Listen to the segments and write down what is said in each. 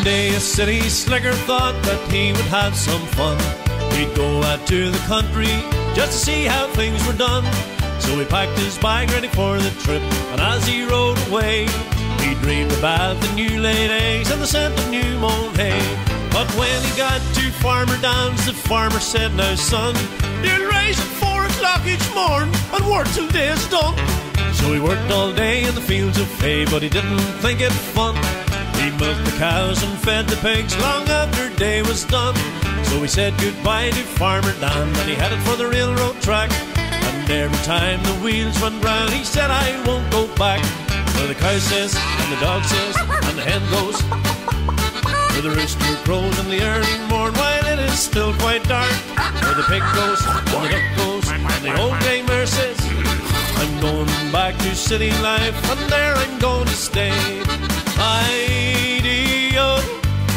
One day a city slicker thought that he would have some fun. He'd go out to the country just to see how things were done. So he packed his bag ready for the trip, and as he rode away, he dreamed about the new laid eggs and the scent of new mown hay. But when he got to Farmer Downs, the farmer said, "Now son, you'll rise at 4 o'clock each morn and work till day is done." So he worked all day in the fields of hay, but he didn't think it fun. He milked the cows and fed the pigs long after day was done. So he said goodbye to Farmer Dan, and he headed for the railroad track. And every time the wheels went round, he said, "I won't go back." Where the cow says, and the dog says, and the hen goes, where the rooster crows in the early morn while it is still quite dark. Where the pig goes, and the duck goes, and the old grey mare says, "I'm going back to city life, and there I'm going to stay." Hi-dee-yodel.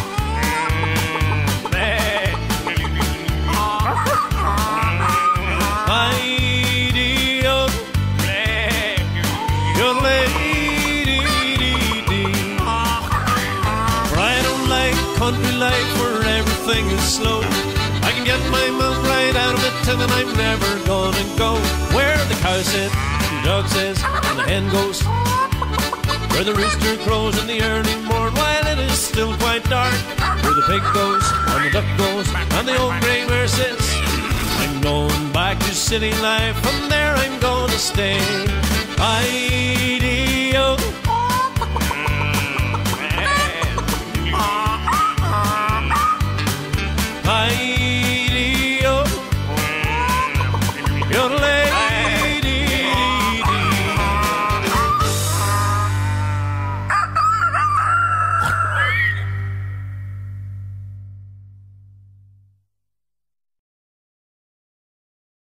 Hi-dee-yodel. Yodelay-dee-dee-dee. For I don't like country life where everything is slow. I can get my milk right out of the tin, and I'm never gonna go where the cow says, the dog says, and the hen goes, where the rooster crows in the early morn while it is still quite dark. Where the pig goes, and the duck goes, and the old grey mare says, "I'm going back to city life, and there I'm gonna stay."